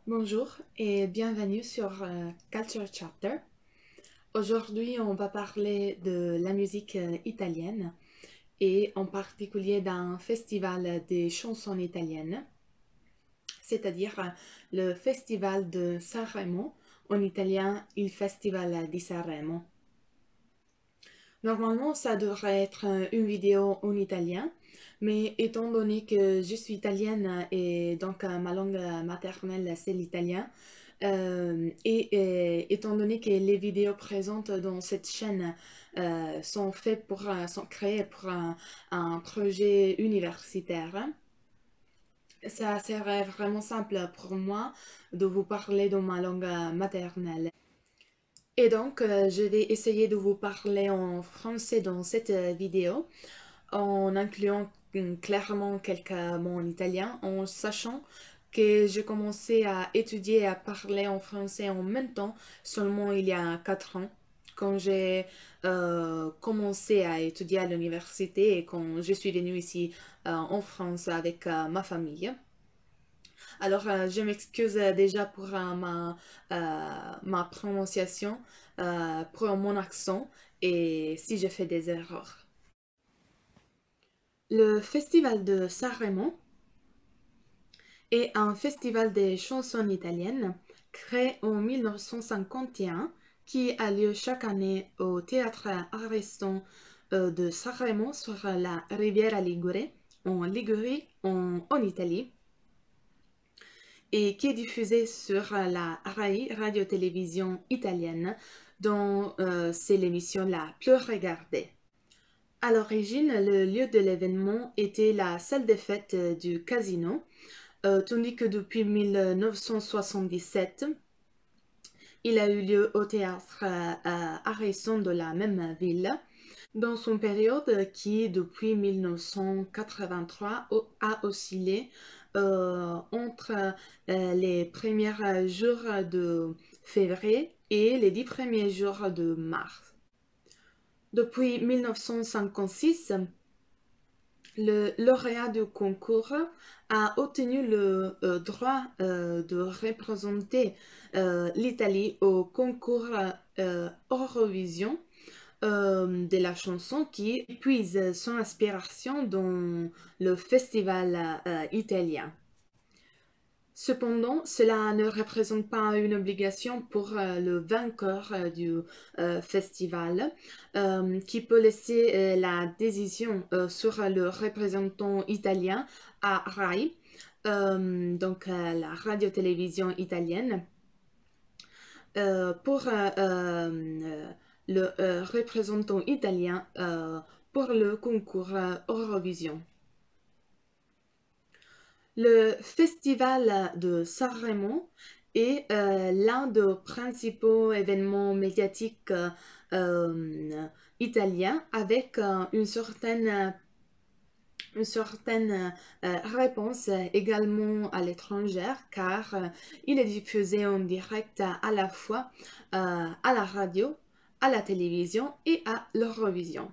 Bonjour et bienvenue sur Culture Chapter. Aujourd'hui, on va parler de la musique italienne et en particulier d'un festival des chansons italiennes, c'est-à-dire le festival de Sanremo, en italien il Festival di Sanremo. Normalement, ça devrait être une vidéo en italien, mais étant donné que je suis italienne et donc ma langue maternelle c'est l'italien, étant donné que les vidéos présentes dans cette chaîne sont créées pour un projet universitaire, ça serait vraiment simple pour moi de vous parler dans ma langue maternelle. Et donc, je vais essayer de vous parler en français dans cette vidéo, en incluant clairement quelques mots en italien, en sachant que j'ai commencé à étudier et à parler en français en même temps, seulement il y a 4 ans, quand j'ai commencé à étudier à l'université et quand je suis venue ici en France avec ma famille. Alors, je m'excuse déjà pour ma prononciation, pour mon accent et si je fais des erreurs. Le festival de Sanremo est un festival des chansons italiennes créé en 1951 qui a lieu chaque année au théâtre Ariston de Sanremo sur la Riviera Ligure, en Ligurie, en Italie, et qui est diffusé sur la RAI, radio-télévision italienne, dont c'est l'émission la plus regardée. À l'origine, le lieu de l'événement était la salle des fêtes du casino, tandis que depuis 1977, il a eu lieu au théâtre Ariston de la même ville, dans son période qui, depuis 1983, a oscillé entre les premiers jours de février et les 10 premiers jours de mars. Depuis 1956, le lauréat du concours a obtenu le droit de représenter l'Italie au concours Eurovision de la chanson qui puise son inspiration dans le festival italien. Cependant, cela ne représente pas une obligation pour le vainqueur du festival, qui peut laisser la décision sur le représentant italien à RAI, donc la radio-télévision italienne, pour le représentant italien pour le concours Eurovision. Le festival de Sanremo est l'un des principaux événements médiatiques italiens avec une certaine réponse également à l'étranger car il est diffusé en direct à la fois à la radio, à la télévision et à l'Eurovision.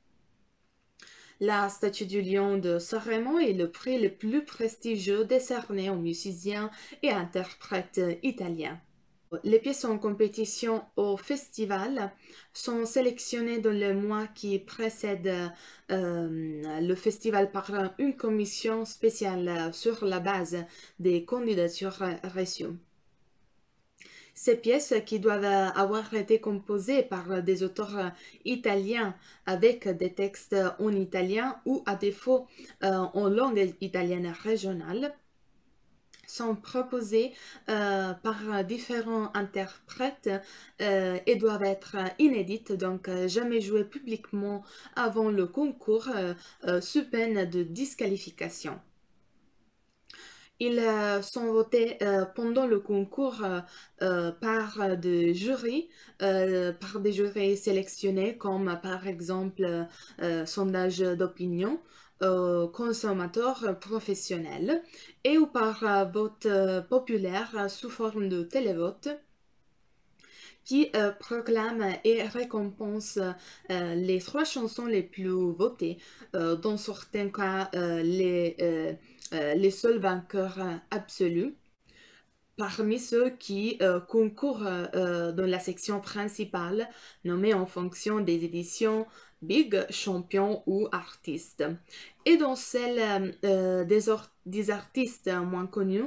La statue du lion de Sanremo est le prix le plus prestigieux décerné aux musiciens et interprètes italiens. Les pièces en compétition au festival sont sélectionnées dans le mois qui précède le festival par une commission spéciale sur la base des candidatures reçues. Ces pièces qui doivent avoir été composées par des auteurs italiens avec des textes en italien ou à défaut en langue italienne régionale sont proposées par différents interprètes et doivent être inédites, donc jamais jouées publiquement avant le concours sous peine de disqualification. Ils sont votés pendant le concours par des jurys sélectionnés comme par exemple sondage d'opinion, consommateurs professionnels et ou par vote populaire sous forme de télévote qui proclame et récompense les 3 chansons les plus votées, dans certains cas les seuls vainqueurs absolus. parmi ceux qui concourent dans la section principale, nommée en fonction des éditions Big, Champion ou Artiste. Et dans celle des artistes moins connus,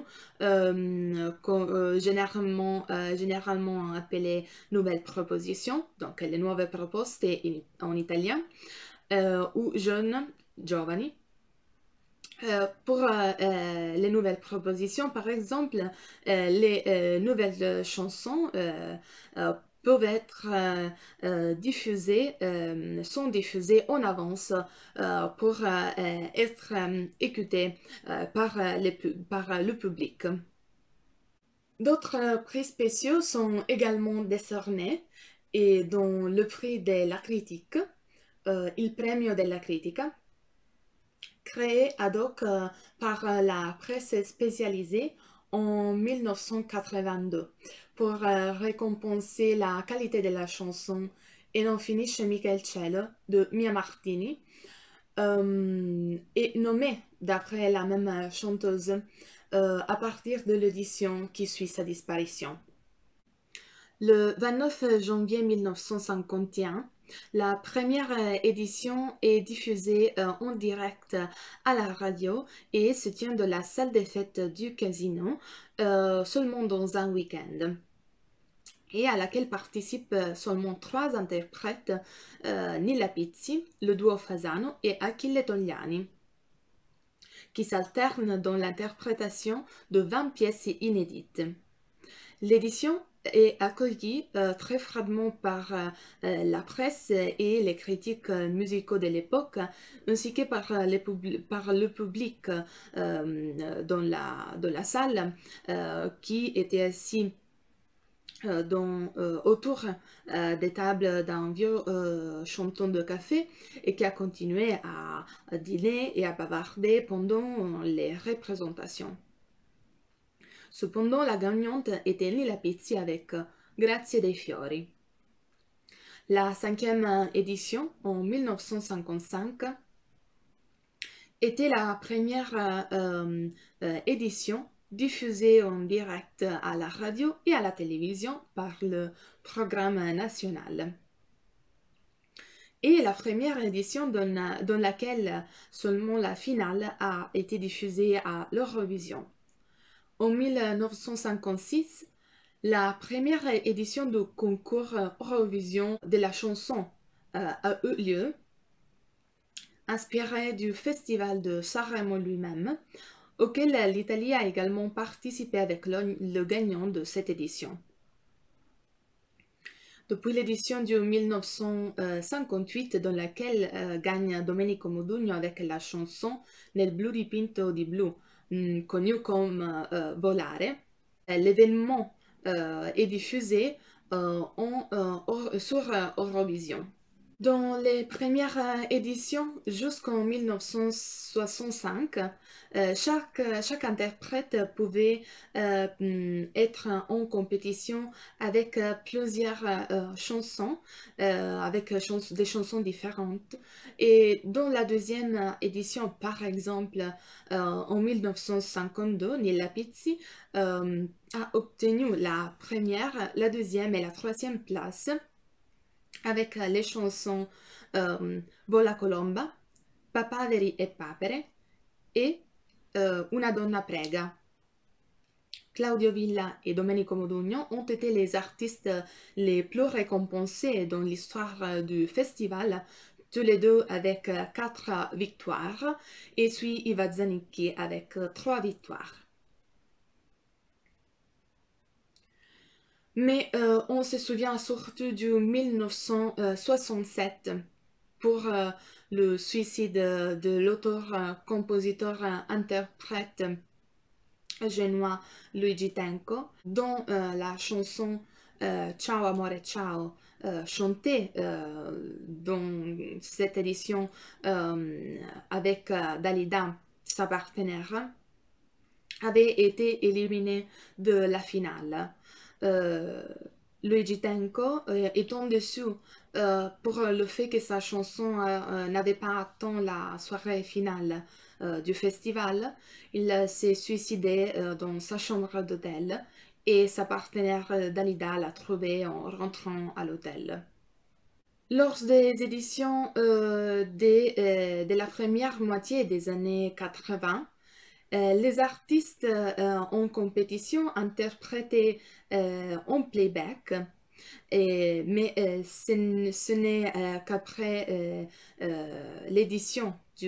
généralement appelées nouvelles propositions, donc les nuove proposte en italien, ou jeunes, giovani. Pour les nouvelles propositions, par exemple, les nouvelles chansons peuvent être diffusées, sont diffusées en avance pour être écoutées par le public. D'autres prix spéciaux sont également décernés et dont le prix de la critique, il Premio della Critica, créé ad hoc par la presse spécialisée en 1982 pour récompenser la qualité de la chanson Et non finisce mica il cielo de Mia Martini, et nommé d'après la même chanteuse à partir de l'édition qui suit sa disparition. Le 29 janvier 1951, la première édition est diffusée en direct à la radio et se tient de la salle des fêtes du casino seulement dans un week-end, et à laquelle participent seulement 3 interprètes, Nilla Pizzi, le duo Fasano et Achille Togliani, qui s'alternent dans l'interprétation de 20 pièces inédites. L'édition est accueillie très froidement par la presse et les critiques musicaux de l'époque, ainsi que par le public dans la salle, qui était assis autour des tables d'un vieux chanton de café et qui a continué à dîner et à bavarder pendant les représentations. Cependant, la gagnante était Nilla Pizzi avec Grazie dei fiori. La 5e édition, en 1955, était la première édition diffusée en direct à la radio et à la télévision par le programme national. Et la première édition dans laquelle seulement la finale a été diffusée à l'Eurovision. En 1956, la première édition du concours Eurovision de la chanson a eu lieu, inspirée du festival de Sanremo lui-même, auquel l'Italie a également participé avec le gagnant de cette édition. Depuis l'édition de 1958, dans laquelle gagne Domenico Modugno avec la chanson Nel blu dipinto di blu, connu comme Volare, l'événement est diffusé sur Eurovision. Dans les premières éditions, jusqu'en 1965, chaque interprète pouvait être en compétition avec plusieurs chansons, avec des chansons différentes. Et dans la deuxième édition, par exemple, en 1952, Nilla Pizzi a obtenu la première, la deuxième et la troisième place avec les chansons Vola Colomba, Papaveri e Papere et Una donna prega. Claudio Villa et Domenico Modugno ont été les artistes les plus récompensés dans l'histoire du festival, tous les deux avec 4 victoires, et suit Iva Zanicchi avec 3 victoires. Mais on se souvient surtout du 1967 pour le suicide de l'auteur-compositeur-interprète génois Luigi Tenco, dont la chanson Ciao Amore Ciao, chantée dans cette édition avec Dalida, sa partenaire, avait été éliminée de la finale. Luigi Tenco est en dessous pour le fait que sa chanson n'avait pas atteint la soirée finale du festival. Il s'est suicidé dans sa chambre d'hôtel et sa partenaire Dalida l'a trouvé en rentrant à l'hôtel. Lors des éditions de la première moitié des années 80, les artistes en compétition interprétaient en playback, mais ce n'est qu'après l'édition du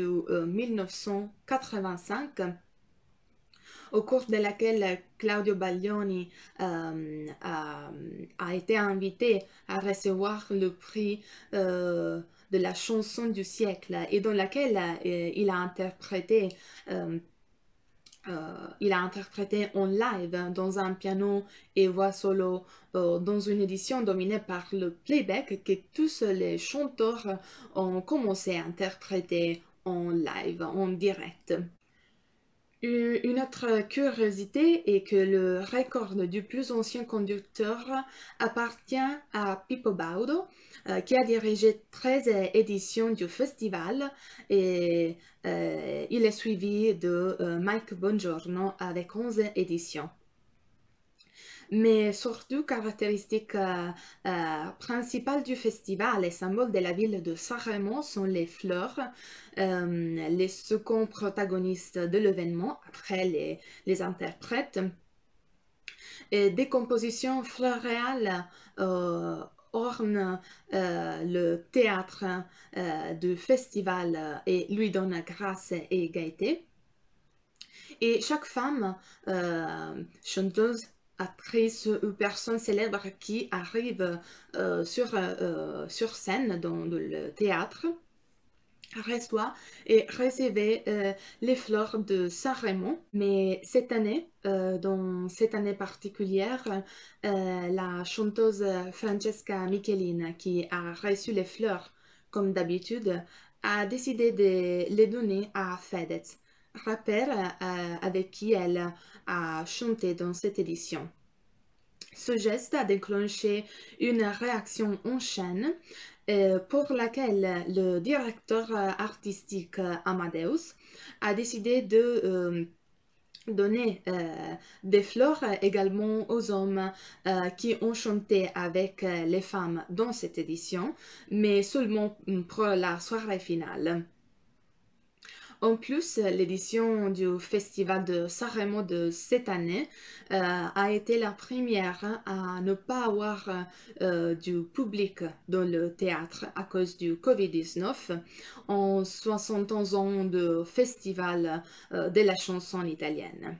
1985, au cours de laquelle Claudio Baglioni a été invité à recevoir le prix de la chanson du siècle et dans laquelle euh, il a interprété en live dans un piano et voix solo dans une édition dominée par le playback que tous les chanteurs ont commencé à interpréter en live, en direct. Une autre curiosité est que le record du plus ancien conducteur appartient à Pippo Baudo, qui a dirigé 13 éditions du festival et il est suivi de Mike Bongiorno avec 11 éditions. Mais surtout, caractéristique principale du festival et symbole de la ville de Sanremo sont les fleurs, les seconds protagonistes de l'événement, après les interprètes. Et des compositions floréales ornent le théâtre du festival et lui donnent grâce et gaieté. Et chaque femme, chanteuse, actrice ou personne célèbre qui arrive sur scène dans le théâtre reçoit et recevait les fleurs de Sanremo. Mais cette année, dans cette année particulière, la chanteuse Francesca Michelin, qui a reçu les fleurs comme d'habitude, a décidé de les donner à Fedez, rappeur avec qui elle a chanté dans cette édition. Ce geste a déclenché une réaction en chaîne pour laquelle le directeur artistique Amadeus a décidé de donner des fleurs également aux hommes qui ont chanté avec les femmes dans cette édition, mais seulement pour la soirée finale. En plus, l'édition du Festival de Sanremo de cette année a été la première à ne pas avoir du public dans le théâtre à cause du Covid-19 en 60 ans de festival de la chanson italienne.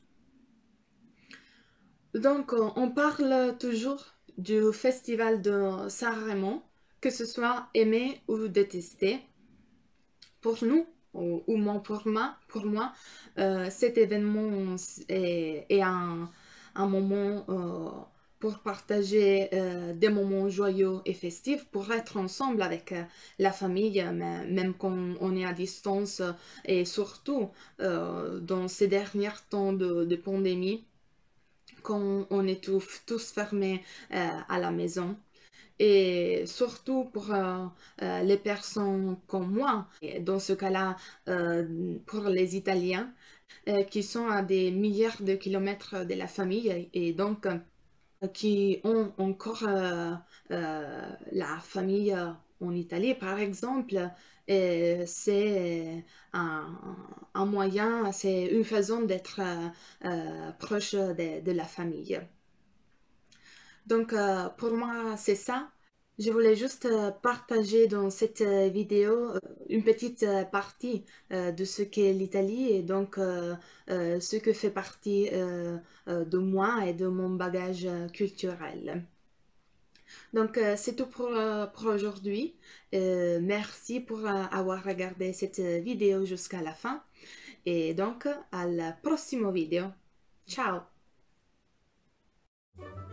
Donc, on parle toujours du Festival de Sanremo, que ce soit aimé ou détesté. Pour nous, ou moins pour moi, cet événement est un moment pour partager des moments joyeux et festifs, pour être ensemble avec la famille, même quand on est à distance, et surtout dans ces derniers temps de pandémie, quand on est tous fermés à la maison. Et surtout pour les personnes comme moi, et dans ce cas-là, pour les Italiens, qui sont à des milliards de kilomètres de la famille et donc qui ont encore la famille en Italie, par exemple, c'est un moyen, c'est une façon d'être proche de la famille. Donc, pour moi, c'est ça. Je voulais juste partager dans cette vidéo une petite partie de ce qu'est l'Italie et donc ce que fait partie de moi et de mon bagage culturel. Donc, c'est tout pour aujourd'hui. Merci pour avoir regardé cette vidéo jusqu'à la fin. Et donc, al prossimo video. Ciao!